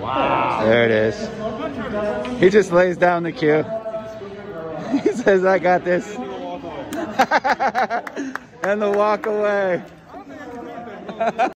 Wow. There it is. He just lays down the cue. He says, I got this. And the walk away.